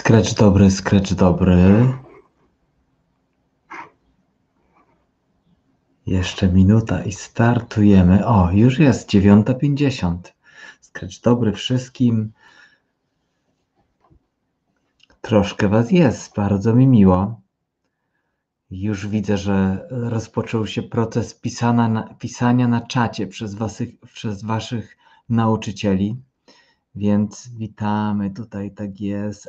Scratch dobry, scratch dobry. Jeszcze minuta i startujemy. O, już jest 9:50. Scratch dobry wszystkim. Troszkę was jest, bardzo mi miło. Już widzę, że rozpoczął się proces pisania na czacie przez waszych nauczycieli. Więc witamy tutaj, tak jest,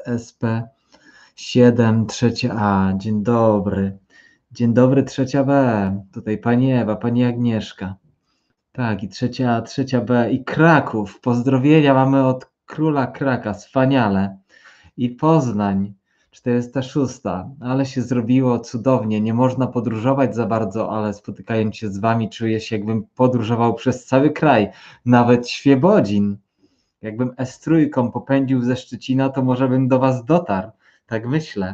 SP7, trzecia A, dzień dobry. Dzień dobry, trzecia B, tutaj pani Ewa, pani Agnieszka. Tak, i trzecia A, trzecia B i Kraków, pozdrowienia mamy od króla Kraka, wspaniale. I Poznań, 406, ale się zrobiło cudownie, nie można podróżować za bardzo, ale spotykając się z wami czuję się, jakbym podróżował przez cały kraj, nawet Świebodzin. Jakbym S3 popędził ze Szczecina, to może bym do was dotarł, tak myślę.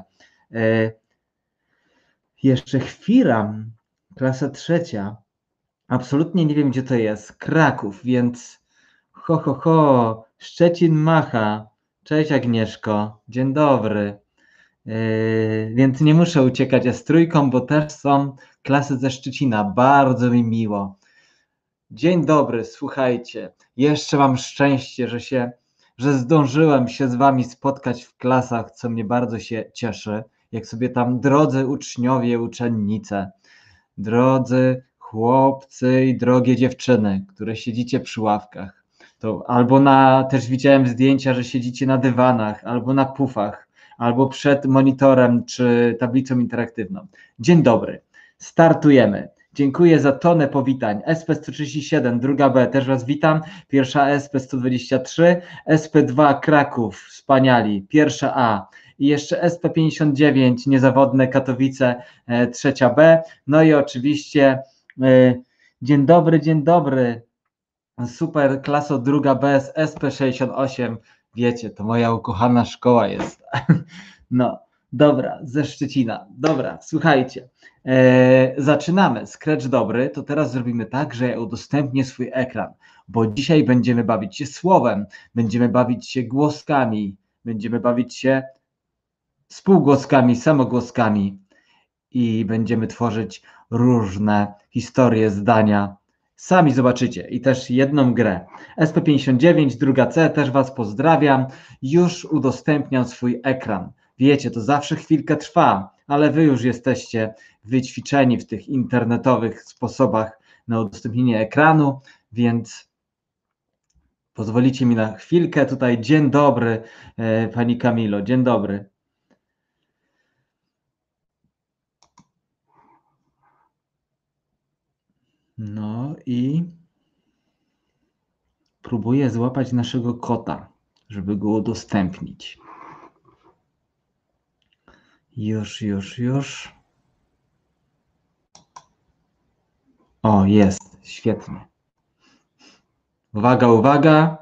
Jeszcze Chwiram, klasa trzecia. Absolutnie nie wiem, gdzie to jest. Kraków, więc Szczecin macha. Cześć Agnieszko, dzień dobry. Więc nie muszę uciekać S3, bo też są klasy ze Szczecina. Bardzo mi miło. Dzień dobry, słuchajcie. Jeszcze mam szczęście, że zdążyłem się z wami spotkać w klasach, co mnie bardzo się cieszy. Jak sobie tam, drodzy uczniowie, uczennice, drodzy chłopcy i drogie dziewczyny, które siedzicie przy ławkach, to albo też widziałem zdjęcia, że siedzicie na dywanach, albo na pufach, albo przed monitorem czy tablicą interaktywną. Dzień dobry, startujemy. Dziękuję za tonę powitań. SP137, druga B, też was witam. Pierwsza SP123, SP2 Kraków, wspaniali. Pierwsza A. I jeszcze SP59, niezawodne Katowice, trzecia B. No i oczywiście dzień dobry. Super klaso druga B z SP68. Wiecie, to moja ukochana szkoła jest. No, dobra, ze Szczecina. Dobra, słuchajcie. Zaczynamy. Scratch dobry, to teraz zrobimy tak, że ja udostępnię swój ekran, bo dzisiaj będziemy bawić się słowem, będziemy bawić się głoskami, będziemy bawić się spółgłoskami, samogłoskami i będziemy tworzyć różne historie, zdania. Sami zobaczycie i też jedną grę. SP59, druga C, też was pozdrawiam. Już udostępniam swój ekran. Wiecie, to zawsze chwilkę trwa, ale wy już jesteście wyćwiczeni w tych internetowych sposobach na udostępnienie ekranu, więc pozwolicie mi na chwilkę. Tutaj dzień dobry, pani Kamilo, dzień dobry. No i próbuję złapać naszego kota, żeby go udostępnić. Już. O, jest, świetnie. Uwaga.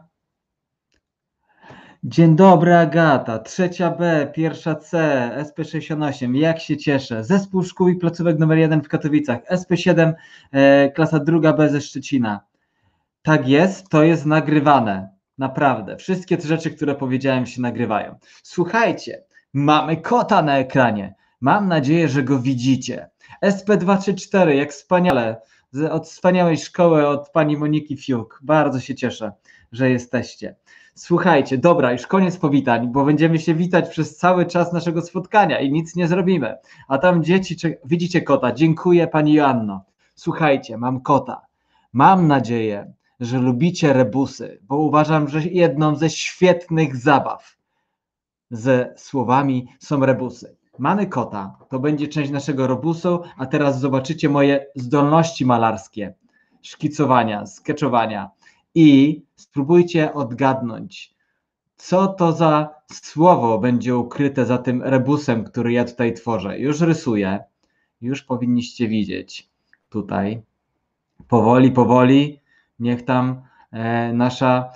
Dzień dobry, Agata, trzecia B, pierwsza C, SP68, jak się cieszę. Zespół Szkół i Placówek numer 1 w Katowicach, SP7, klasa druga B ze Szczecina. Tak jest, to jest nagrywane, naprawdę. Wszystkie te rzeczy, które powiedziałem, się nagrywają. Słuchajcie, mamy kota na ekranie. Mam nadzieję, że go widzicie. SP234, jak wspaniale. Od wspaniałej szkoły, od pani Moniki Fiuk. Bardzo się cieszę, że jesteście. Słuchajcie, dobra, już koniec powitań, bo będziemy się witać przez cały czas naszego spotkania i nic nie zrobimy. A tam dzieci, widzicie kota. Dziękuję pani Joanno. Słuchajcie, mam kota. Mam nadzieję, że lubicie rebusy, bo uważam, że jedną ze świetnych zabaw ze słowami są rebusy. Mamy kota, to będzie część naszego rebusu, a teraz zobaczycie moje zdolności malarskie, szkicowania, sketchowania i spróbujcie odgadnąć, co to za słowo będzie ukryte za tym rebusem, który ja tutaj tworzę. Już rysuję, już powinniście widzieć tutaj. Powoli, niech tam nasza...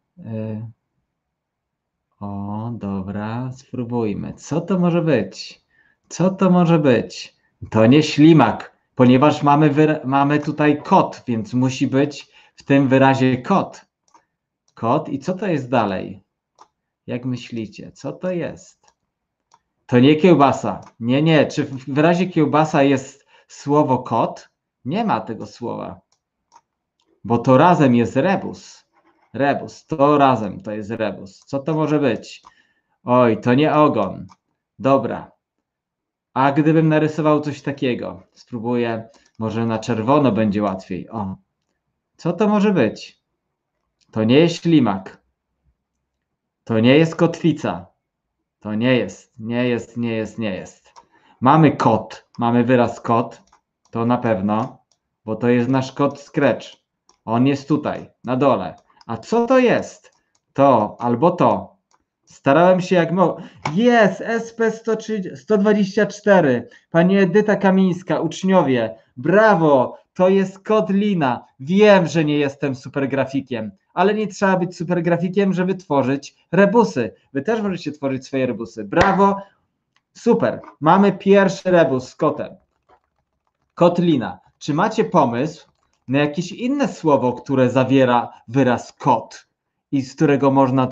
O, dobra, spróbujmy. Co to może być? To nie ślimak, ponieważ mamy tutaj kot, więc musi być w tym wyrazie kot. Kot i co to jest dalej? Jak myślicie, co to jest? To nie kiełbasa. Nie, nie. Czy w wyrazie kiełbasa jest słowo kot? Nie ma tego słowa. Bo to razem jest rebus. Rebus. To razem to jest rebus. Co to może być? Oj, to nie ogon. Dobra. A gdybym narysował coś takiego? Spróbuję. Może na czerwono będzie łatwiej. O. Co to może być? To nie jest ślimak. To nie jest kotwica. To nie jest. Nie jest, nie jest, nie jest. Mamy kot. Mamy wyraz kot. To na pewno. Bo to jest nasz kot Scratch. On jest tutaj, na dole. A co to jest? To albo to. Starałem się jak mogłem. Jest! SP124. Pani Edyta Kamińska, uczniowie. Brawo! To jest kod Lina. Wiem, że nie jestem super grafikiem, ale nie trzeba być super grafikiem, żeby tworzyć rebusy. Wy też możecie tworzyć swoje rebusy. Brawo! Super. Mamy pierwszy rebus z kotem. Kod Lina. Czy macie pomysł na jakieś inne słowo, które zawiera wyraz kot i z którego można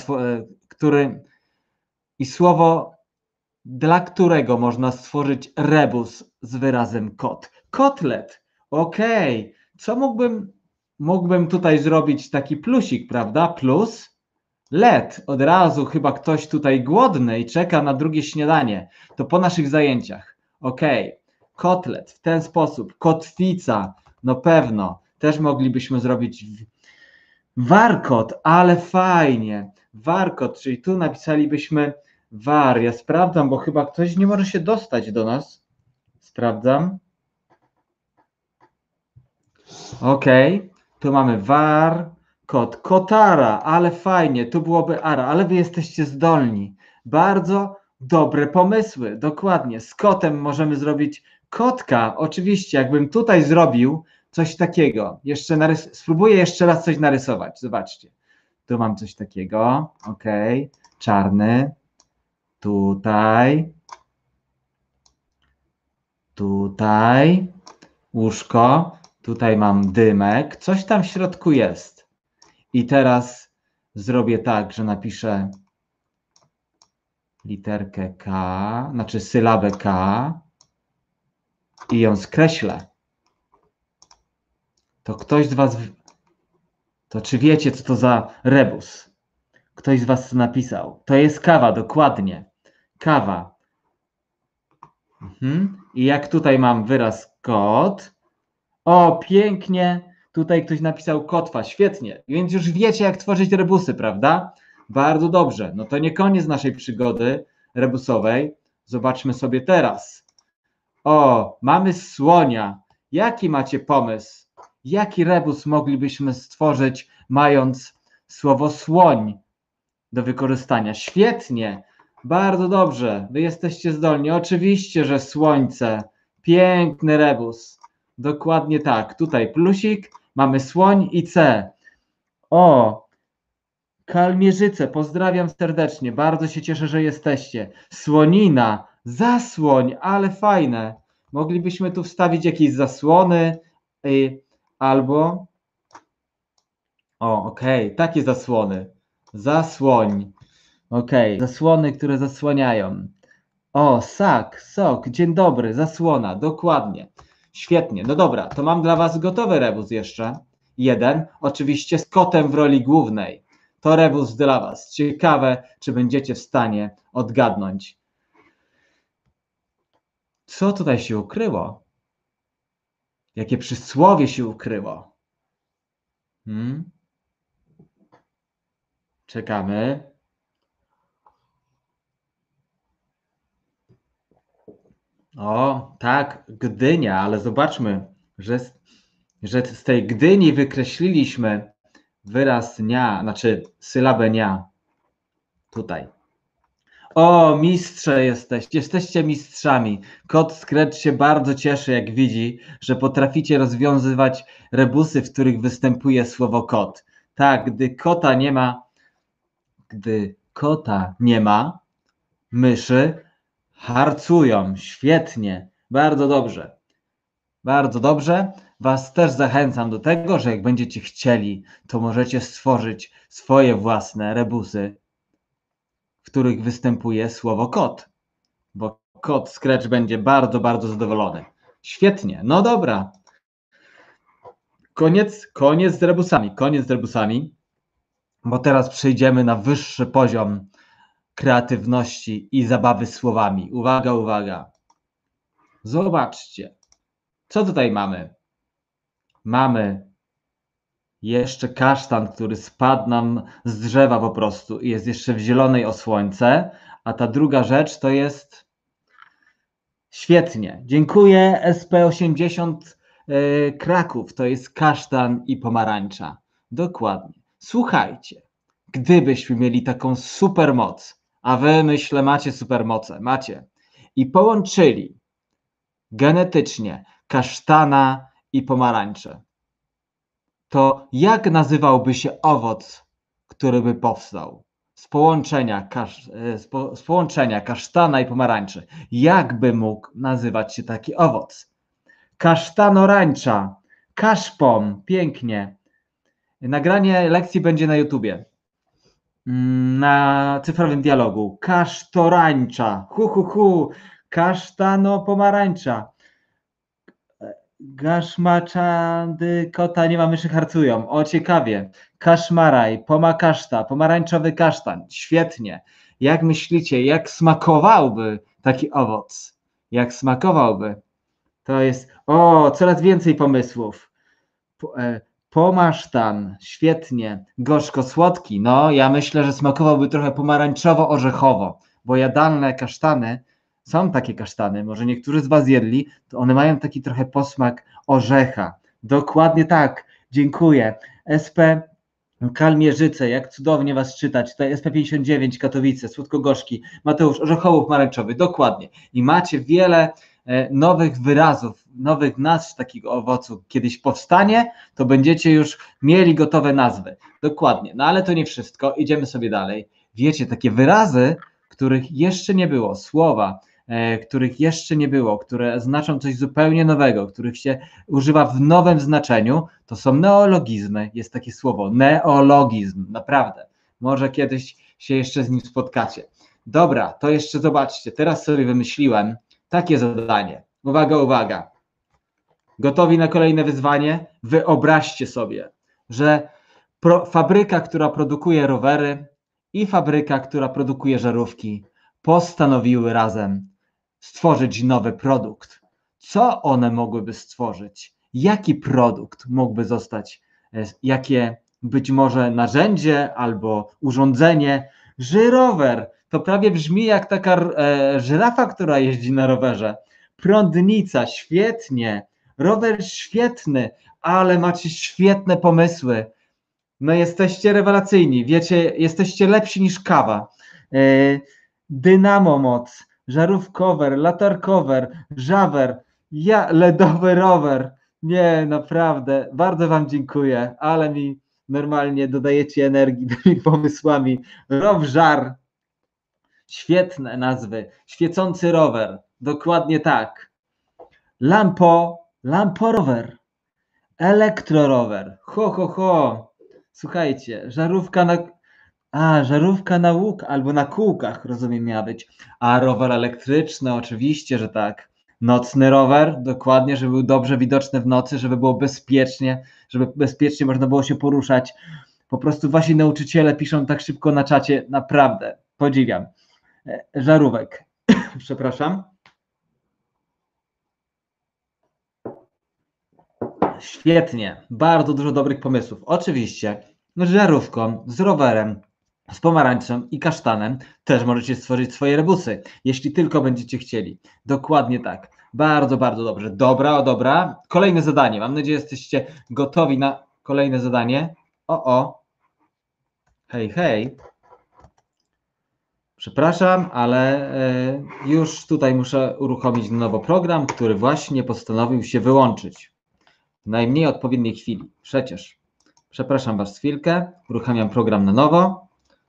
i słowo, dla którego można stworzyć rebus z wyrazem kot? Kotlet. Okej. Co mógłbym tutaj zrobić taki plusik, prawda? Plus let. Od razu chyba ktoś tutaj głodny i czeka na drugie śniadanie. To po naszych zajęciach. Okej. Kotlet w ten sposób. Kotwica. No pewno. Też moglibyśmy zrobić warkot, ale fajnie. Warkot, czyli tu napisalibyśmy war. Ja sprawdzam, bo chyba ktoś nie może się dostać do nas. Sprawdzam. Okej. Tu mamy war, kot, kotara, ale fajnie. Tu byłoby ara, ale wy jesteście zdolni. Bardzo dobre pomysły. Dokładnie. Z kotem możemy zrobić kotka. Oczywiście, jakbym tutaj zrobił coś takiego. Spróbuję jeszcze raz coś narysować. Zobaczcie. Tu mam coś takiego. Okej. Czarny. Tutaj. Tutaj. Łóżko. Tutaj mam dymek. Coś tam w środku jest. I teraz zrobię tak, że napiszę literkę K, znaczy sylabę K i ją skreślę. To ktoś z was... To czy wiecie, co to za rebus? Ktoś z was napisał. To jest kawa, dokładnie. Kawa. I jak tutaj mam wyraz kot. O, pięknie. Tutaj ktoś napisał kotwa. Świetnie. Więc już wiecie, jak tworzyć rebusy, prawda? Bardzo dobrze. No to nie koniec naszej przygody rebusowej. Zobaczmy sobie teraz. O, mamy słonia. Jaki macie pomysł? Jaki rebus moglibyśmy stworzyć, mając słowo słoń do wykorzystania? Świetnie. Bardzo dobrze. Wy jesteście zdolni. Oczywiście, że słońce. Piękny rebus. Dokładnie tak. Tutaj plusik, mamy słoń i C. O, Kalmierzyce, pozdrawiam serdecznie. Bardzo się cieszę, że jesteście. Słonina, zasłoń, ale fajne. Moglibyśmy tu wstawić jakieś zasłony albo... O, okej, takie zasłony. Zasłoń. Okej, zasłony, które zasłaniają. O, sok, dzień dobry, zasłona, dokładnie. Świetnie, no dobra, to mam dla was gotowy rebus jeszcze. Jeden, oczywiście z kotem w roli głównej. To rebus dla was. Ciekawe, czy będziecie w stanie odgadnąć. Co tutaj się ukryło? Jakie przysłowie się ukryło? Czekamy. O, tak, Gdynia, ale zobaczmy, że z tej Gdyni wykreśliliśmy wyraz nia, znaczy sylabę nia. Tutaj. O, mistrze jesteście mistrzami. Kot Scratch się bardzo cieszy, jak widzi, że potraficie rozwiązywać rebusy, w których występuje słowo kot. Tak, gdy kota nie ma, myszy harcują. Świetnie, bardzo dobrze. Bardzo dobrze. Was też zachęcam do tego, że jak będziecie chcieli, to możecie stworzyć swoje własne rebusy, w których występuje słowo kot. bo kot Scratch będzie bardzo, bardzo zadowolony. Świetnie, no dobra. Koniec z rebusami, bo teraz przejdziemy na wyższy poziom kreatywności i zabawy słowami. Uwaga, uwaga. Zobaczcie, co tutaj mamy. Mamy jeszcze kasztan, który spadł nam z drzewa po prostu i jest jeszcze w zielonej o słońce, a ta druga rzecz to jest świetnie. Dziękuję SP80 Kraków, to jest kasztan i pomarańcza. Dokładnie. Słuchajcie, gdybyśmy mieli taką supermoc, a wy myślę macie supermoce, macie, i połączyli genetycznie kasztana i pomarańczę, to jak nazywałby się owoc, który by powstał z połączenia kasztana i pomarańczy? Jak by mógł nazywać się taki owoc? Kasztanorańcza, kaszpon, pięknie. Nagranie lekcji będzie na YouTubie, na cyfrowym dialogu. Kasztorańcza, kasztano-pomarańcza. Gaszmaczandy kota nie ma myszy harcują. O, ciekawie. Kaszmaraj, pomakaszta, pomarańczowy kasztan. Świetnie. Jak myślicie, jak smakowałby taki owoc? Jak smakowałby? To jest, coraz więcej pomysłów. Pomasztan, świetnie. Gorzko-słodki. No, ja myślę, że smakowałby trochę pomarańczowo-orzechowo, bo jadalne kasztany, są takie kasztany, może niektórzy z was jedli, to one mają taki trochę posmak orzecha. Dokładnie tak, dziękuję. SP Kalmierzyce, jak cudownie was czytać. Tutaj SP59 Katowice, słodko-gorzki, Mateusz orzechowo-pomarańczowy, dokładnie. I macie wiele nowych wyrazów, nowych nazw takiego owocu. Kiedyś powstanie, to będziecie już mieli gotowe nazwy. Dokładnie, no ale to nie wszystko, idziemy sobie dalej. Wiecie, takie wyrazy, których jeszcze nie było, słowa, których jeszcze nie było, które znaczą coś zupełnie nowego, których się używa w nowym znaczeniu, to są neologizmy. Jest takie słowo, neologizm, naprawdę. Może kiedyś się jeszcze z nim spotkacie. Dobra, to jeszcze zobaczcie, teraz sobie wymyśliłem takie zadanie. Uwaga, uwaga. Gotowi na kolejne wyzwanie? Wyobraźcie sobie, że fabryka, która produkuje rowery i fabryka, która produkuje żarówki, postanowiły razem stworzyć nowy produkt. Co one mogłyby stworzyć? Jaki produkt mógłby zostać? Jakie być może narzędzie albo urządzenie? Żyrower. To prawie brzmi jak taka żyrafa, która jeździ na rowerze. Prądnica, świetnie. Rower świetny, ale macie świetne pomysły. No jesteście rewelacyjni, wiecie, jesteście lepsi niż kawa. Dynamo moc, żarówkower, latarkower, żawer, LEDowy rower. Nie, naprawdę, bardzo wam dziękuję, ale mi normalnie dodajecie energii tymi pomysłami. Rowżar, świetne nazwy, świecący rower, dokładnie tak. Lamporower, elektrorower, ho. Słuchajcie, żarówka na łuk albo na kółkach, rozumiem, miała być. A rower elektryczny, oczywiście, że tak. Nocny rower, dokładnie, żeby był dobrze widoczny w nocy, żeby było bezpiecznie, żeby bezpiecznie można było się poruszać. Po prostu wasi nauczyciele piszą tak szybko na czacie, naprawdę, podziwiam. Żarówek, przepraszam. Świetnie, bardzo dużo dobrych pomysłów. Oczywiście z żarówką, z rowerem, z pomarańczą i kasztanem też możecie stworzyć swoje rebusy, jeśli tylko będziecie chcieli. Dokładnie tak. Bardzo, bardzo dobrze. Dobra. Kolejne zadanie. Mam nadzieję, że jesteście gotowi na kolejne zadanie. Hej. Przepraszam, ale już tutaj muszę uruchomić na nowo program, który właśnie postanowił się wyłączyć. W najmniej odpowiedniej chwili. Przecież. Przepraszam was chwilkę. Uruchamiam program na nowo.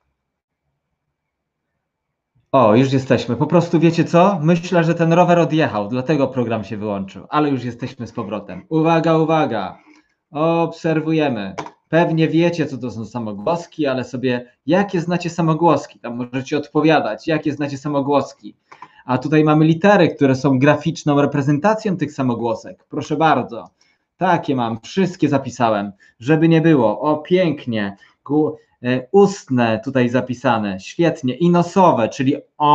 Już jesteśmy. Po prostu wiecie co? Myślę, że ten rower odjechał, dlatego program się wyłączył, ale już jesteśmy z powrotem. Uwaga. Obserwujemy. Pewnie wiecie, co to są samogłoski, ale sobie jakie znacie samogłoski? Tam możecie odpowiadać, jakie znacie samogłoski. A tutaj mamy litery, które są graficzną reprezentacją tych samogłosek. Proszę bardzo. Takie mam, wszystkie zapisałem, żeby nie było. O, pięknie. Ustne tutaj zapisane, świetnie. I nosowe, czyli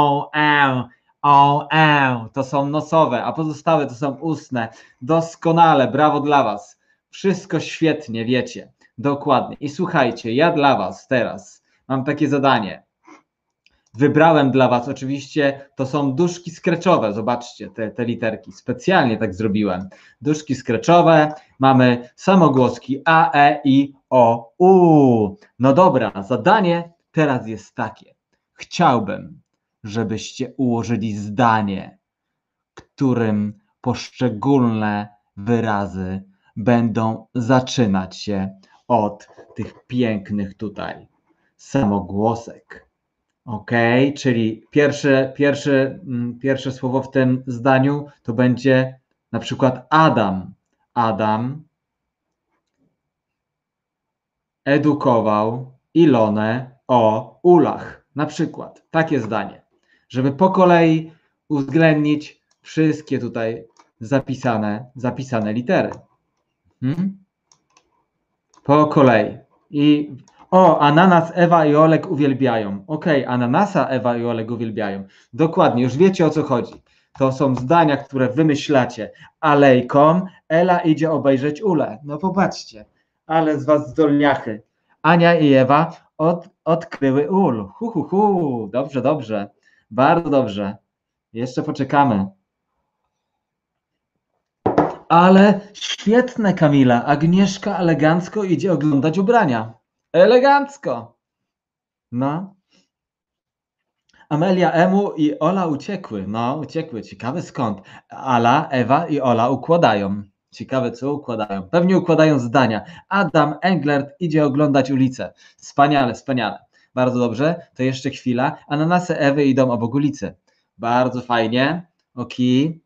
to są nosowe, a pozostałe to są ustne. Doskonale, brawo dla Was. Wszystko świetnie, wiecie. Dokładnie. I słuchajcie, ja dla Was teraz mam takie zadanie. Wybrałem dla Was, oczywiście to są duszki skreczowe, zobaczcie te literki, specjalnie tak zrobiłem. Duszki skreczowe, mamy samogłoski A, E, I, O, U. No dobra, zadanie teraz jest takie. Chciałbym, żebyście ułożyli zdanie, którym poszczególne wyrazy będą zaczynać się od tych pięknych tutaj samogłosek. Ok, czyli pierwsze słowo w tym zdaniu to będzie na przykład Adam. Adam edukował Ilonę o ulach. Na przykład takie zdanie, żeby po kolei uwzględnić wszystkie tutaj zapisane litery. Po kolei. Ananas Ewa i Oleg uwielbiają. Ananasa Ewa i Oleg uwielbiają. Dokładnie, już wiecie o co chodzi. To są zdania, które wymyślacie. Alejkom, Ela idzie obejrzeć Ulę. No popatrzcie, ale z was zdolniachy. Ania i Ewa odkryły ul. Dobrze, dobrze. Bardzo dobrze. Jeszcze poczekamy. Ale świetne, Kamila. Agnieszka elegancko idzie oglądać ubrania. Elegancko. No. Amelia, Emu i Ola uciekły. No, uciekły. Ciekawe skąd. Ala, Ewa i Ola układają. Ciekawe co układają. Pewnie układają zdania. Adam Englert idzie oglądać ulicę. Wspaniale, wspaniale. Bardzo dobrze. To jeszcze chwila. Ananasy Ewy idą obok ulicy. Bardzo fajnie. Okej.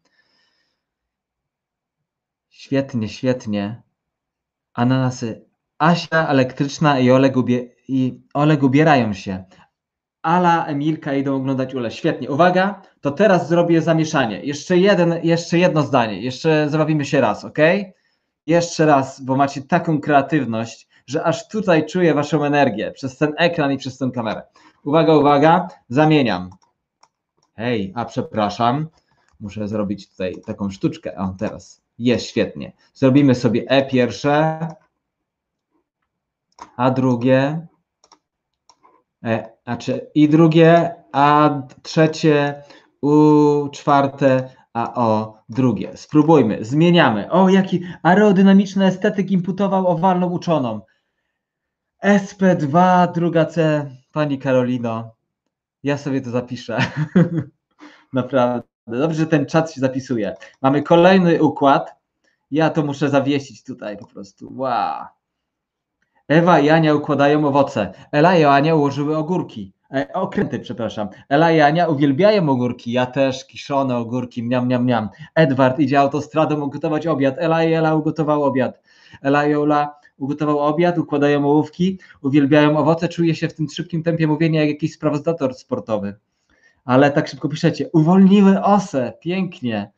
Świetnie, świetnie. Ananasy. Asia elektryczna i Oleg ubierają się. Ala, Emilka idą oglądać Ulę. Świetnie. Uwaga, to teraz zrobię zamieszanie. Jeszcze jedno zdanie. Jeszcze zrobimy się raz, ok? Jeszcze raz, bo macie taką kreatywność, że aż tutaj czuję waszą energię przez ten ekran i przez tę kamerę. Uwaga, uwaga, zamieniam. Hej, przepraszam. Muszę zrobić tutaj taką sztuczkę. O, teraz. Jest świetnie. Zrobimy sobie E pierwsze, A drugie, I drugie, A trzecie, U czwarte, a O drugie. Spróbujmy, zmieniamy. O, jaki aerodynamiczny estetyk imputował owalną uczoną. SP2, druga C, pani Karolino. Ja sobie to zapiszę. Naprawdę. Dobrze, że ten czat się zapisuje. Mamy kolejny układ. Ja to muszę zawiesić tutaj po prostu. Wow. Ewa i Ania układają owoce. Ela i Ania ułożyły ogórki. Okręty, przepraszam. Ela i Ania uwielbiają ogórki. Ja też, kiszone ogórki, miam, miam, miam. Edward idzie autostradą ugotować obiad. Ela ugotowała obiad. Ela i Ola ugotował obiad, układają ołówki, uwielbiają owoce. Czuje się w tym szybkim tempie mówienia jak jakiś sprawozdator sportowy. Ale tak szybko piszecie. Uwolniły osę. Pięknie.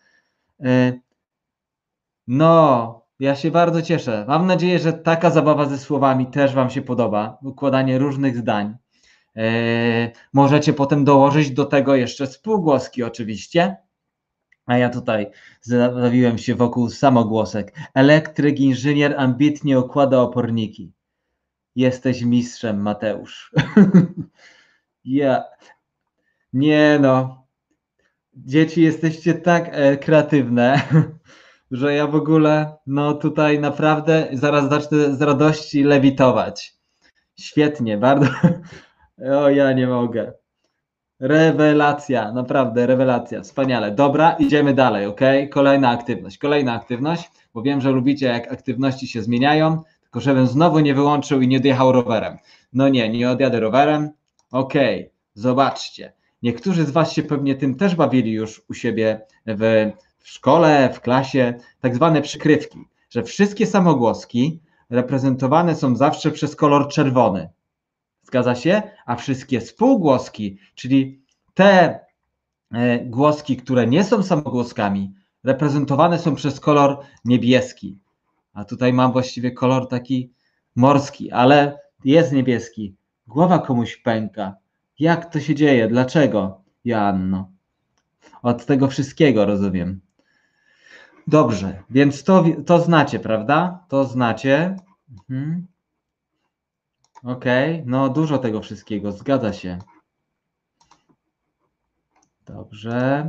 No, ja się bardzo cieszę. Mam nadzieję, że taka zabawa ze słowami też wam się podoba. Układanie różnych zdań. Możecie potem dołożyć do tego jeszcze spółgłoski oczywiście. A ja tutaj zabawiłem się wokół samogłosek. Elektryk, inżynier ambitnie układa oporniki. Jesteś mistrzem, Mateusz. Ja. Nie no. Dzieci, jesteście tak kreatywne, że ja w ogóle, no tutaj naprawdę zaraz zacznę z radości lewitować. Świetnie, bardzo. O, ja nie mogę. Rewelacja, naprawdę rewelacja, wspaniale. Dobra, idziemy dalej, ok? Kolejna aktywność, bo wiem, że lubicie jak aktywności się zmieniają, tylko żebym znowu nie wyłączył i nie odjechał rowerem. No nie odjadę rowerem. Ok, zobaczcie. Niektórzy z was się pewnie tym też bawili już u siebie w szkole, w klasie, tak zwane przykrywki, że wszystkie samogłoski reprezentowane są zawsze przez kolor czerwony. Zgadza się? A wszystkie spółgłoski, czyli te głoski, które nie są samogłoskami, reprezentowane są przez kolor niebieski. A tutaj mam właściwie kolor taki morski, ale jest niebieski. Głowa komuś pęka. Jak to się dzieje? Dlaczego, Joanno? Od tego wszystkiego rozumiem. Dobrze, więc to znacie, prawda? To znacie. Mhm. Okej, no dużo tego wszystkiego, zgadza się. Dobrze.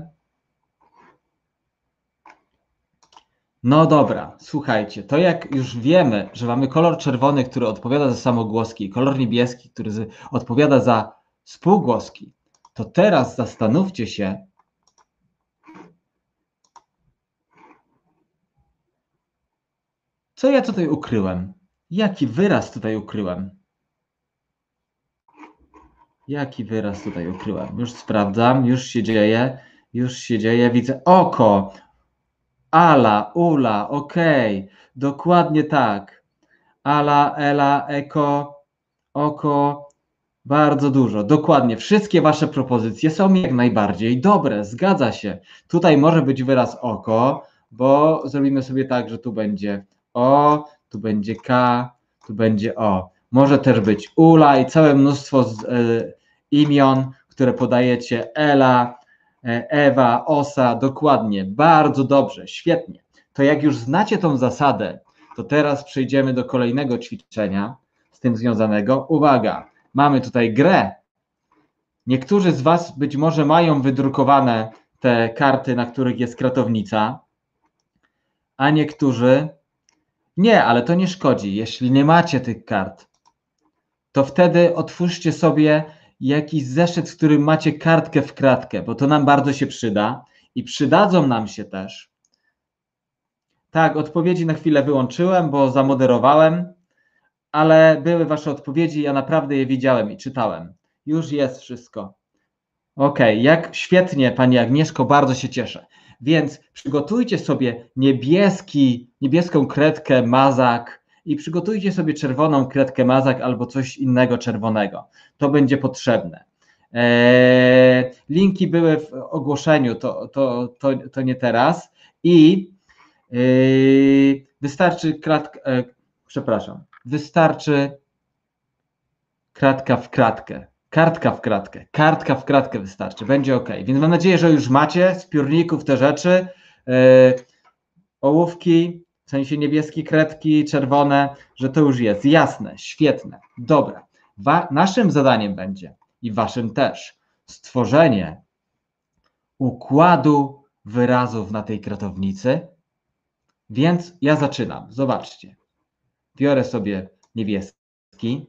No dobra, słuchajcie, to jak już wiemy, że mamy kolor czerwony, który odpowiada za samogłoski, i kolor niebieski, który odpowiada za spółgłoski, to teraz zastanówcie się, co ja tutaj ukryłem? Jaki wyraz tutaj ukryłem? Jaki wyraz tutaj ukryłem? Już sprawdzam, już się dzieje, widzę oko. Ala, ula, okej, dokładnie tak. Ala, ela, eko, oko, bardzo dużo, dokładnie. Wszystkie wasze propozycje są jak najbardziej dobre, zgadza się. Tutaj może być wyraz oko, bo zrobimy sobie tak, że tu będzie o, tu będzie k, tu będzie o. Może też być ula i całe mnóstwo imion, które podajecie, Ela, Ewa, Osa, dokładnie, bardzo dobrze, świetnie. To jak już znacie tą zasadę, to teraz przejdziemy do kolejnego ćwiczenia z tym związanego. Uwaga, mamy tutaj grę. Niektórzy z was być może mają wydrukowane te karty, na których jest kratownica, a niektórzy nie, ale to nie szkodzi. Jeśli nie macie tych kart, to wtedy otwórzcie sobie jakiś zeszyt, w którym macie kartkę w kratkę, bo to nam bardzo się przyda i przydadzą nam się też. Tak, odpowiedzi na chwilę wyłączyłem, bo zamoderowałem, ale były wasze odpowiedzi, ja naprawdę je widziałem i czytałem. Już jest wszystko. Okej, jak świetnie, Pani Agnieszko, bardzo się cieszę. Więc przygotujcie sobie niebieską kredkę mazak i przygotujcie sobie czerwoną kredkę mazak albo coś innego czerwonego. To będzie potrzebne. Linki były w ogłoszeniu, to nie teraz. I wystarczy wystarczy kratka w kratkę. Kartka w kratkę wystarczy, będzie ok. Więc mam nadzieję, że już macie z piórników te rzeczy, ołówki, w sensie niebieskie kredki, czerwone, że to już jest. Jasne, świetne, dobra. Naszym zadaniem będzie i waszym też stworzenie układu wyrazów na tej kratownicy. Więc ja zaczynam. Zobaczcie. Biorę sobie niebieski.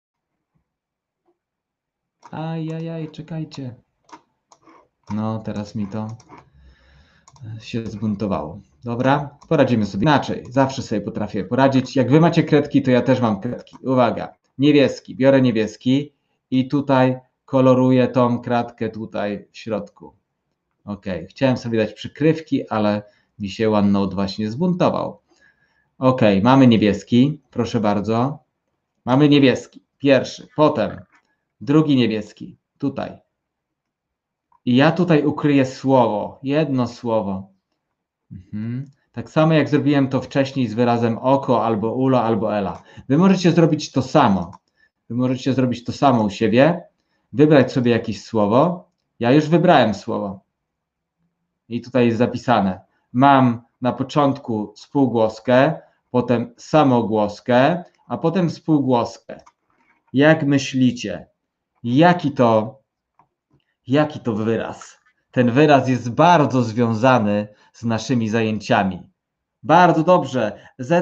Ajajaj, czekajcie. No, teraz mi to się zbuntowało. Dobra, poradzimy sobie inaczej. Zawsze sobie potrafię poradzić. Jak wy macie kredki, to ja też mam kredki. Uwaga, niebieski. Biorę niebieski i tutaj koloruję tą kratkę tutaj w środku. Ok, chciałem sobie dać przykrywki, ale mi się OneNote właśnie zbuntował. Ok, mamy niebieski, proszę bardzo. Mamy niebieski, pierwszy, potem drugi niebieski, tutaj. I ja tutaj ukryję słowo, jedno słowo. Tak samo jak zrobiłem to wcześniej z wyrazem oko, albo ulo, albo ela. Wy możecie zrobić to samo. Wy możecie zrobić to samo u siebie, wybrać sobie jakieś słowo. Ja już wybrałem słowo. I tutaj jest zapisane. Mam na początku spółgłoskę, potem samogłoskę, a potem spółgłoskę. Jak myślicie, jaki to wyraz? Ten wyraz jest bardzo związany z naszymi zajęciami. Bardzo dobrze.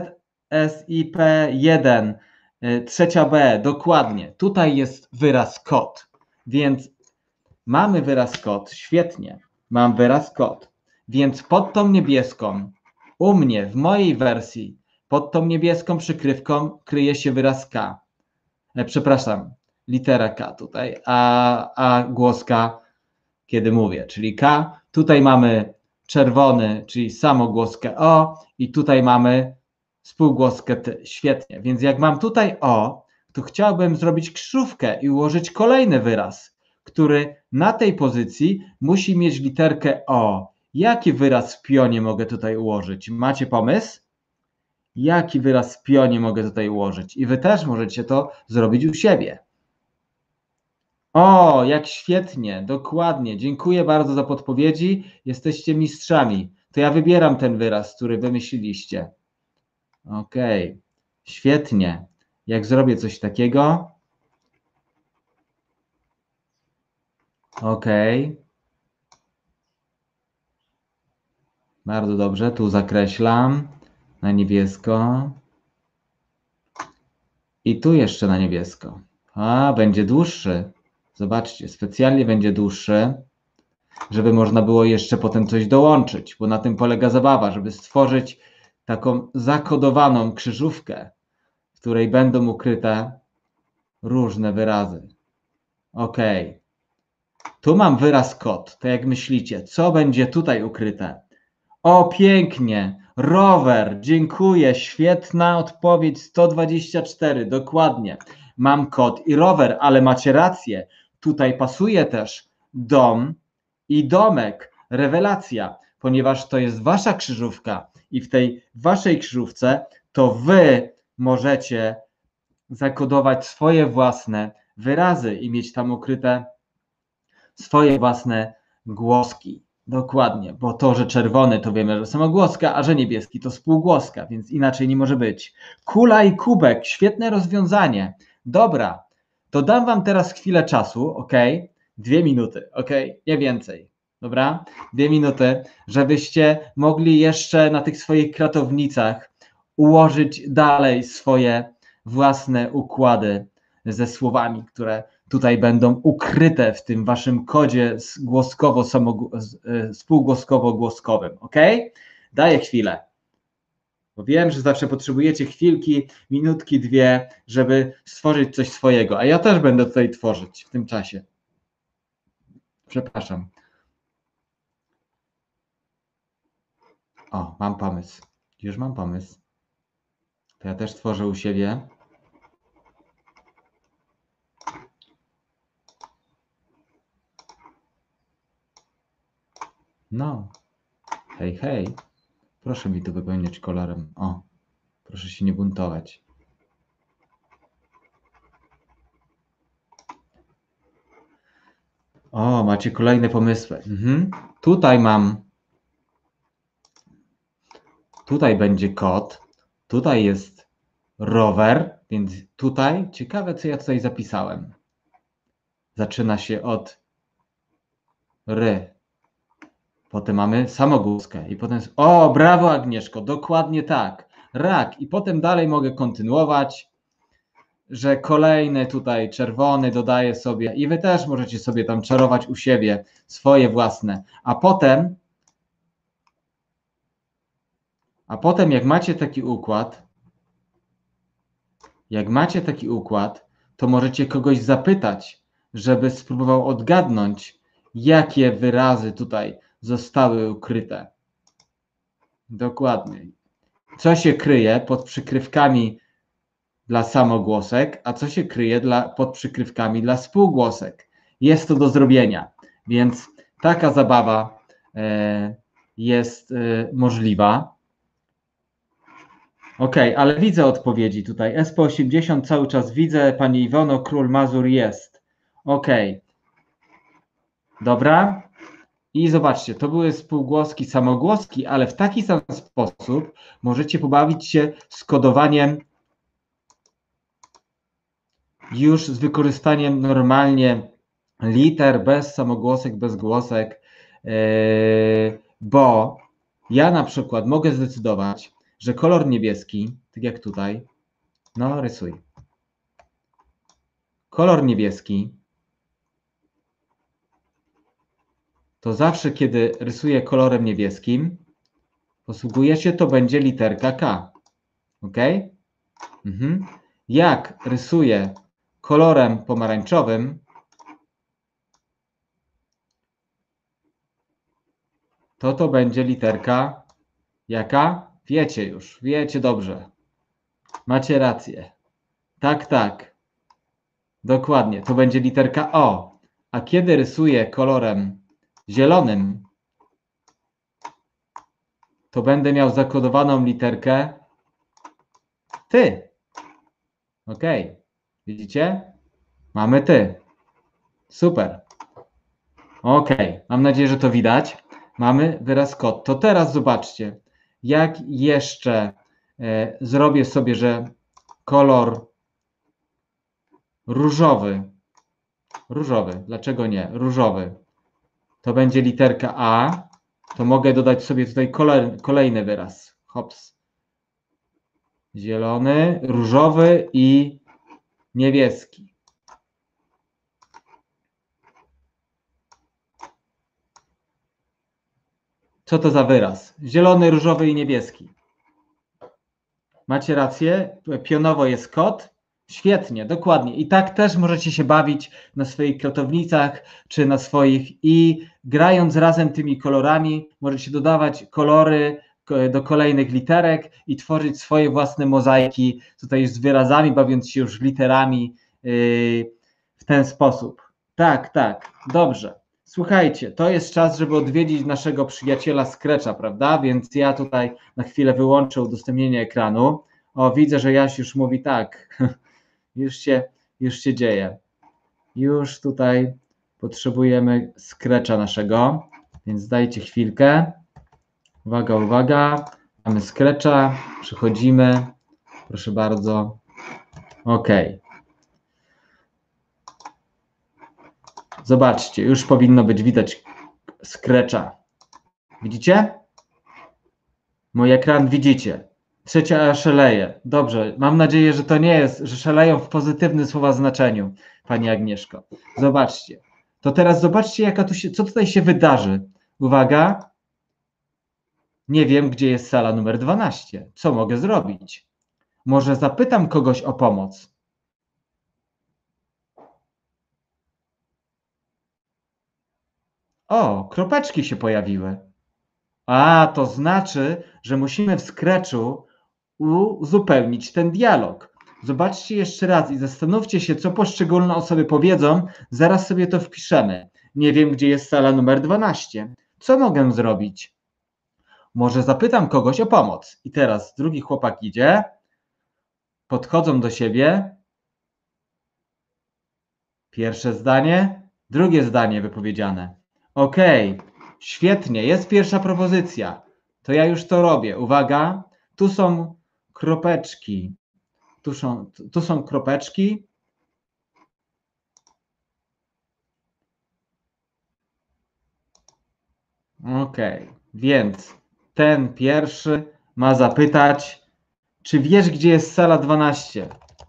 ZSIP1, trzecia B, dokładnie. Tutaj jest wyraz kod. Więc mamy wyraz kod, świetnie. Mam wyraz kod. Więc pod tą niebieską, u mnie, w mojej wersji, pod tą niebieską przykrywką kryje się wyraz K. Przepraszam, litera K tutaj, a głos K, kiedy mówię, czyli K. Tutaj mamy czerwony, czyli samogłoskę O i tutaj mamy spółgłoskę T. Świetnie, więc jak mam tutaj O, to chciałbym zrobić krzyżówkę i ułożyć kolejny wyraz, który na tej pozycji musi mieć literkę O. Jaki wyraz w pionie mogę tutaj ułożyć? Macie pomysł? Jaki wyraz w pionie mogę tutaj ułożyć? I wy też możecie to zrobić u siebie. O, jak świetnie, dokładnie. Dziękuję bardzo za podpowiedzi. Jesteście mistrzami. To ja wybieram ten wyraz, który wymyśliliście. Okej, świetnie. Jak zrobię coś takiego? Okej. Bardzo dobrze, tu zakreślam na niebiesko. I tu jeszcze na niebiesko. A, będzie dłuższy. Zobaczcie, specjalnie będzie dłuższy, żeby można było jeszcze potem coś dołączyć, bo na tym polega zabawa, żeby stworzyć taką zakodowaną krzyżówkę, w której będą ukryte różne wyrazy. Ok. Tu mam wyraz kod. To jak myślicie, co będzie tutaj ukryte? O, pięknie. Rower. Dziękuję. Świetna odpowiedź. 124. Dokładnie. Mam kod i rower, ale macie rację. Tutaj pasuje też dom i domek. Rewelacja, ponieważ to jest wasza krzyżówka i w tej waszej krzyżówce to wy możecie zakodować swoje własne wyrazy i mieć tam ukryte swoje własne głoski. Dokładnie, bo to, że czerwony to wiemy, że samogłoska, a że niebieski to spółgłoska, więc inaczej nie może być. Kula i kubek, świetne rozwiązanie. Dobra, to dam wam teraz chwilę czasu, ok? 2 minuty, ok? Nie więcej. Dobra? 2 minuty, żebyście mogli jeszcze na tych swoich kratownicach ułożyć dalej swoje własne układy ze słowami, które tutaj będą ukryte w tym waszym kodzie spółgłoskowo-głoskowym, ok? Daję chwilę, bo wiem, że zawsze potrzebujecie chwilki, minutki, 2, żeby stworzyć coś swojego, a ja też będę tutaj tworzyć w tym czasie. Przepraszam. O, mam pomysł. Już mam pomysł. To ja też tworzę u siebie. No. Hej, hej. Proszę mi to wypełniać kolorem. O, proszę się nie buntować. O, macie kolejne pomysły. Tutaj mam. Tutaj będzie kot. Tutaj jest rower, więc tutaj ciekawe, co ja tutaj zapisałem. Zaczyna się od ry. Potem mamy samogłoskę i potem. O, brawo Agnieszko, dokładnie tak. Rak. I potem dalej mogę kontynuować, że kolejny tutaj czerwony dodaję sobie i wy też możecie sobie tam czarować u siebie swoje własne. A potem jak macie taki układ, to możecie kogoś zapytać, żeby spróbował odgadnąć, jakie wyrazy tutaj zostały ukryte. Dokładnie. Co się kryje pod przykrywkami dla samogłosek, a co się kryje pod przykrywkami dla spółgłosek. Jest to do zrobienia, więc taka zabawa jest możliwa. Ok, ale widzę odpowiedzi tutaj. SP80 cały czas widzę. Pani Iwono, Król Mazur jest. Ok. Dobra. I zobaczcie, to były spółgłoski, samogłoski, ale w taki sam sposób możecie pobawić się z kodowaniem już z wykorzystaniem normalnie liter, bez samogłosek, bez głosek, bo ja na przykład mogę zdecydować, że kolor niebieski, tak jak tutaj, no rysuj. Kolor niebieski to zawsze, kiedy rysuję kolorem niebieskim, posługuję się, to będzie literka K. Ok? Jak rysuję kolorem pomarańczowym, to będzie literka jaka? Wiecie już, wiecie dobrze. Macie rację. Tak, tak. Dokładnie, to będzie literka O. A kiedy rysuję kolorem zielonym, to będę miał zakodowaną literkę ty. Ok. Widzicie? Mamy ty. Super. Ok. Mam nadzieję, że to widać. Mamy wyraz kot. To teraz zobaczcie, jak jeszcze zrobię sobie, że kolor różowy, dlaczego nie? Różowy. To będzie literka A. To mogę dodać sobie tutaj kolejny wyraz. Hops. Zielony, różowy i niebieski. Co to za wyraz? Zielony, różowy i niebieski. Macie rację, pionowo jest kot. Świetnie, dokładnie. I tak też możecie się bawić na swoich kratownicach czy na swoich i grając razem tymi kolorami możecie dodawać kolory do kolejnych literek i tworzyć swoje własne mozaiki tutaj z wyrazami, bawiąc się już literami w ten sposób. Tak, dobrze. Słuchajcie, to jest czas, żeby odwiedzić naszego przyjaciela Scratcha, prawda? Więc ja tutaj na chwilę wyłączę udostępnienie ekranu. O, widzę, że Jaś już mówi tak. Już się dzieje. Już tutaj potrzebujemy Scratcha naszego, więc dajcie chwilkę. Uwaga, uwaga. Mamy Scratcha, przychodzimy. Proszę bardzo. OK. Zobaczcie, już powinno być widać Scratcha. Widzicie? Mój ekran widzicie. Trzecia szaleje. Dobrze, mam nadzieję, że to nie jest, że szaleją w pozytywnym słowa znaczeniu, Pani Agnieszko. Zobaczcie. To teraz zobaczcie, co tutaj się wydarzy. Uwaga. Nie wiem, gdzie jest sala numer 12. Co mogę zrobić? Może zapytam kogoś o pomoc. O, kropeczki się pojawiły. A, to znaczy, że musimy w Scratchu uzupełnić ten dialog. Zobaczcie jeszcze raz i zastanówcie się, co poszczególne osoby powiedzą. Zaraz sobie to wpiszemy. Nie wiem, gdzie jest sala numer 12. Co mogę zrobić? Może zapytam kogoś o pomoc. I teraz drugi chłopak idzie. Podchodzą do siebie. Pierwsze zdanie, drugie zdanie wypowiedziane. OK, świetnie, jest pierwsza propozycja. To ja już to robię. Uwaga, tu są kropeczki. Tu są kropeczki. OK, więc ten pierwszy ma zapytać, czy wiesz, gdzie jest sala 12?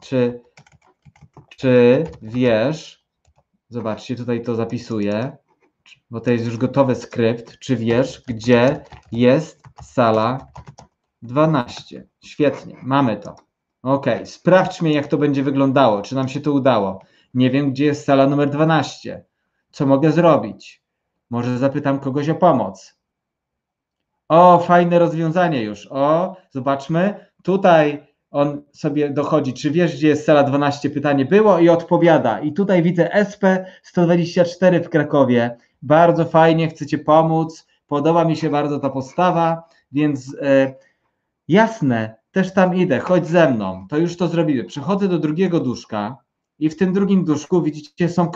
Czy wiesz, zobaczcie, tutaj to zapisuję, bo to jest już gotowy skrypt, czy wiesz, gdzie jest sala 12? Świetnie, mamy to. OK, sprawdźmy, jak to będzie wyglądało, czy nam się to udało. Nie wiem, gdzie jest sala numer 12. Co mogę zrobić? Może zapytam kogoś o pomoc. O, fajne rozwiązanie już. O, zobaczmy. Tutaj on sobie dochodzi, czy wiesz, gdzie jest sala 12? Pytanie było i odpowiada. I tutaj widzę SP124 w Krakowie. Bardzo fajnie, chcecie pomóc. Podoba mi się bardzo ta postawa, więc jasne, też tam idę, chodź ze mną. To już to zrobimy. Przechodzę do drugiego duszka i w tym drugim duszku widzicie, są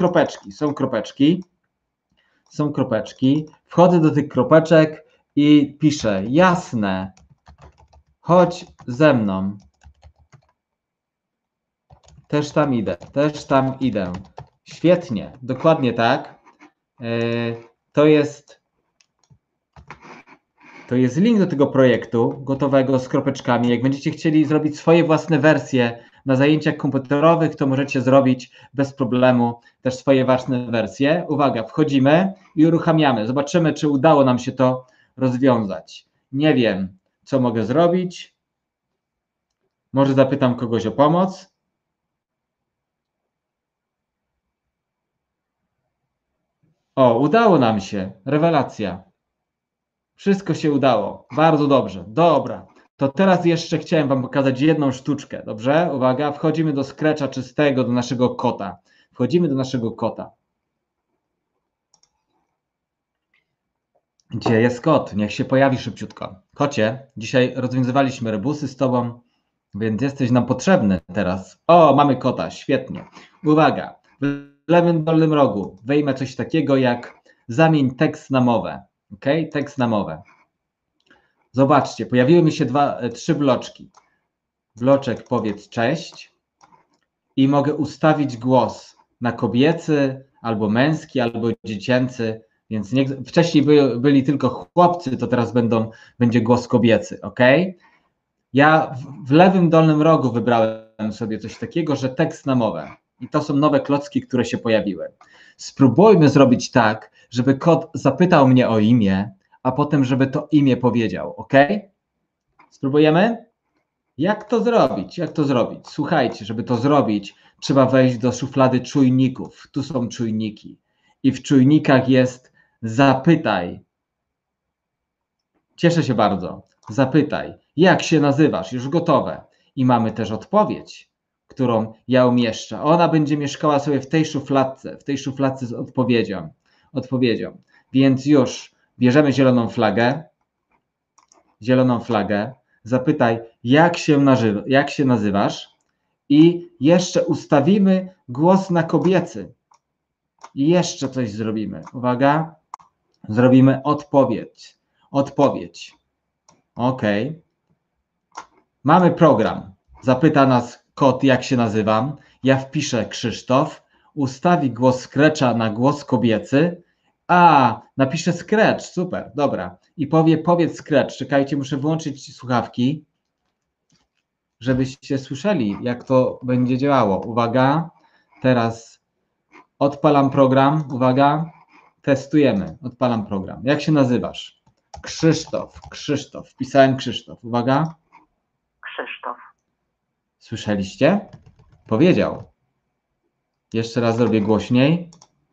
kropeczki. Wchodzę do tych kropeczek i piszę, jasne, chodź ze mną. Też tam idę. Świetnie, dokładnie tak. To jest link do tego projektu gotowego z kropeczkami. Jak będziecie chcieli zrobić swoje własne wersje na zajęciach komputerowych, to możecie zrobić bez problemu też swoje własne wersje. Uwaga, wchodzimy i uruchamiamy. Zobaczymy, czy udało nam się to rozwiązać. Nie wiem, co mogę zrobić. Może zapytam kogoś o pomoc. O, udało nam się. Rewelacja. Wszystko się udało. Bardzo dobrze. Dobra. To teraz jeszcze chciałem Wam pokazać jedną sztuczkę. Dobrze? Uwaga. Wchodzimy do Scratcha czystego, do naszego kota. Wchodzimy do naszego kota. Gdzie jest kot? Niech się pojawi szybciutko. Kocie, dzisiaj rozwiązywaliśmy rebusy z tobą, więc jesteś nam potrzebny teraz. O, mamy kota, świetnie. Uwaga, w lewym dolnym rogu wyjmę coś takiego jak zamień tekst na mowę. Ok? Tekst na mowę. Zobaczcie, pojawiły mi się trzy bloczki. Bloczek powiedz cześć i mogę ustawić głos na kobiecy, albo męski, albo dziecięcy. Więc wcześniej byli tylko chłopcy, to teraz będzie głos kobiecy, ok? Ja w lewym dolnym rogu wybrałem sobie coś takiego, że tekst na mowę. I to są nowe klocki, które się pojawiły. Spróbujmy zrobić tak, żeby kot zapytał mnie o imię, a potem, żeby to imię powiedział, ok? Spróbujemy? Jak to zrobić? Jak to zrobić? Słuchajcie, żeby to zrobić, trzeba wejść do szuflady czujników. Tu są czujniki. I w czujnikach jest zapytaj. Cieszę się bardzo. Zapytaj, jak się nazywasz? Już gotowe. I mamy też odpowiedź, którą ja umieszczę. Ona będzie mieszkała sobie w tej szufladce z odpowiedzią. Więc już bierzemy zieloną flagę, zapytaj, jak się nazywasz i jeszcze ustawimy głos na kobiecy. I jeszcze coś zrobimy. Uwaga, zrobimy odpowiedź. Ok. Mamy program. Zapyta nas kot, jak się nazywam. Ja wpiszę Krzysztof. Ustawi głos Scratcha na głos kobiecy. A, napiszę Scratch. Super, dobra. I powiedz Scratch. Czekajcie, muszę wyłączyć słuchawki, żebyście słyszeli, jak to będzie działało. Uwaga, teraz odpalam program. Uwaga, testujemy. Odpalam program. Jak się nazywasz? Krzysztof. Wpisałem Krzysztof. Uwaga. Krzysztof. Słyszeliście? Powiedział. Jeszcze raz zrobię głośniej.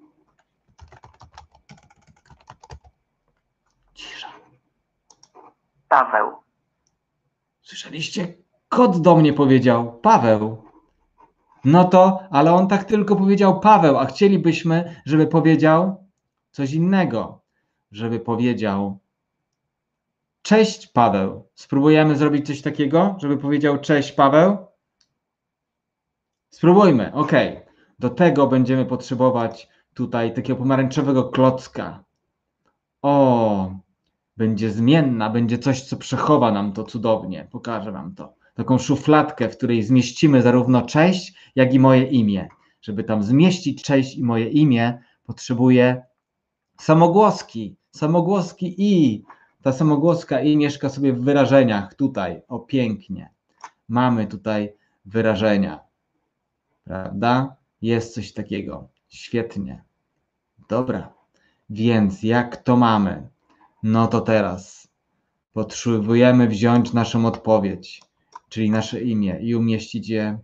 Cisza. Paweł. Słyszeliście? Kot do mnie powiedział. Paweł. No to, ale on tak tylko powiedział Paweł, a chcielibyśmy, żeby powiedział coś innego. Żeby powiedział cześć Paweł. Spróbujemy zrobić coś takiego, żeby powiedział cześć Paweł? Spróbujmy, ok. Do tego będziemy potrzebować tutaj takiego pomarańczowego klocka. O, będzie zmienna, będzie coś, co przechowa nam to cudownie. Pokażę wam to. Taką szufladkę, w której zmieścimy zarówno cześć, jak i moje imię. Żeby tam zmieścić cześć i moje imię, potrzebuję samogłoski. Samogłoski i. Ta samogłoska i mieszka sobie w wyrażeniach. Tutaj, o pięknie. Mamy tutaj wyrażenia. Prawda? Jest coś takiego. Świetnie. Dobra. Więc jak to mamy? No to teraz potrzebujemy wziąć naszą odpowiedź, czyli nasze imię i umieścić je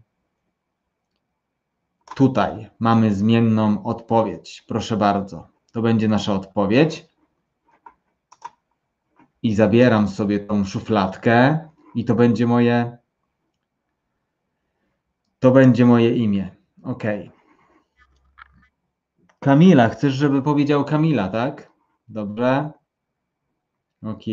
tutaj. Mamy zmienną odpowiedź. Proszę bardzo. To będzie nasza odpowiedź. I zabieram sobie tą szufladkę i to będzie moje imię. Ok. Kamila, chcesz, żeby powiedział Kamila, tak? Dobrze. Ok.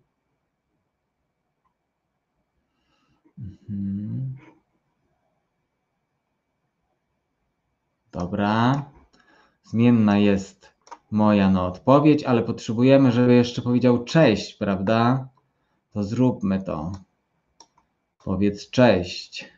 Dobra. Zmienna jest moja na odpowiedź, ale potrzebujemy, żeby jeszcze powiedział cześć, prawda? To zróbmy to. Powiedz cześć.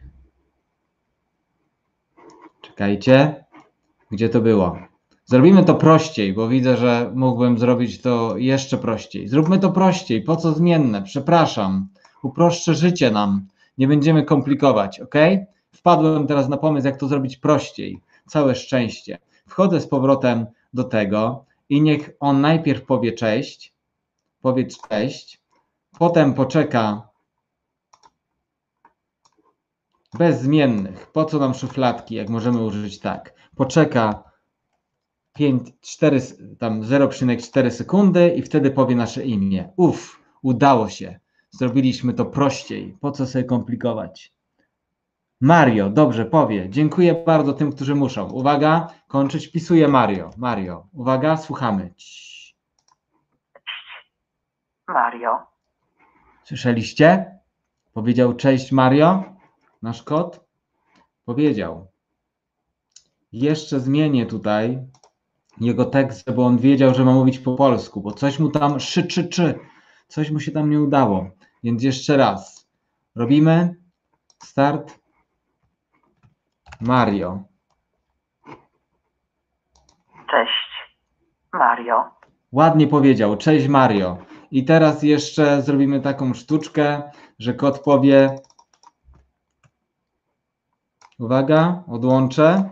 Czekajcie. Gdzie to było? Zrobimy to prościej, bo widzę, że mógłbym zrobić to jeszcze prościej. Zróbmy to prościej. Po co zmienne? Przepraszam. Uproszczę życie nam. Nie będziemy komplikować, ok? Wpadłem teraz na pomysł, jak to zrobić prościej. Całe szczęście. Wchodzę z powrotem do tego i niech on najpierw powie cześć. Powiedz cześć. Potem poczeka bez zmiennych. Po co nam szufladki, jak możemy użyć tak? Poczeka 0,4 sekundy i wtedy powie nasze imię. Udało się. Zrobiliśmy to prościej. Po co sobie komplikować? Mario, dobrze, powie. Dziękuję bardzo tym, którzy muszą. Uwaga, kończyć. Wpisuję Mario. Mario, uwaga, słuchamy. Mario. Słyszeliście? Powiedział cześć Mario, nasz kot. Powiedział. Jeszcze zmienię tutaj jego tekst, żeby on wiedział, że ma mówić po polsku, bo coś mu tam coś mu się tam nie udało. Więc jeszcze raz. Robimy. Start. Mario. Cześć. Mario. Ładnie powiedział. Cześć Mario. I teraz jeszcze zrobimy taką sztuczkę, że kot powie. Uwaga, odłączę.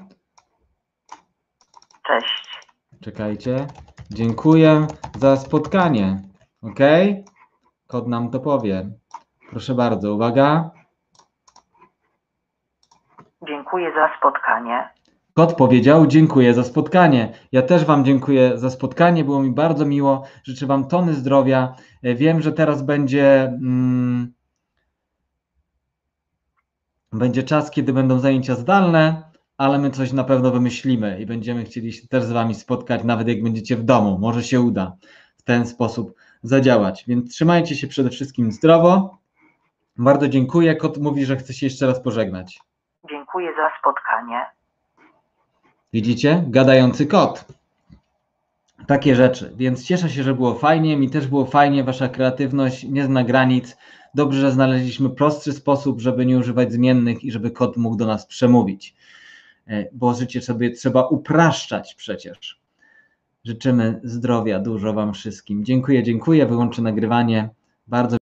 Cześć. Czekajcie. Dziękuję za spotkanie. Ok? Kot nam to powie. Proszę bardzo, uwaga. Dziękuję za spotkanie. Kot powiedział, dziękuję za spotkanie. Ja też Wam dziękuję za spotkanie, było mi bardzo miło. Życzę Wam tony zdrowia. Wiem, że teraz będzie czas, kiedy będą zajęcia zdalne, ale my coś na pewno wymyślimy i będziemy chcieli się też z Wami spotkać, nawet jak będziecie w domu. Może się uda w ten sposób zadziałać. Więc trzymajcie się przede wszystkim zdrowo. Bardzo dziękuję. Kot mówi, że chce się jeszcze raz pożegnać. Dziękuję za spotkanie. Widzicie? Gadający kot. Takie rzeczy. Więc cieszę się, że było fajnie. Mi też było fajnie. Wasza kreatywność nie zna granic. Dobrze, że znaleźliśmy prostszy sposób, żeby nie używać zmiennych i żeby kot mógł do nas przemówić. Bo życie sobie trzeba upraszczać przecież. Życzymy zdrowia dużo Wam wszystkim. Dziękuję. Wyłączę nagrywanie. Bardzo